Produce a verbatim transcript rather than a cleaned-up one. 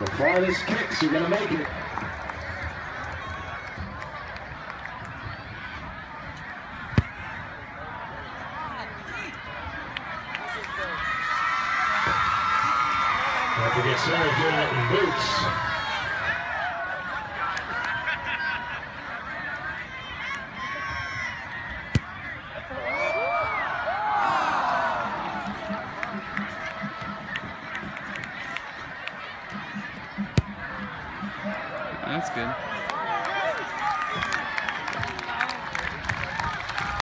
The farthest kicks are going to make it. Don't forget Sarah doing it in boots. That's good.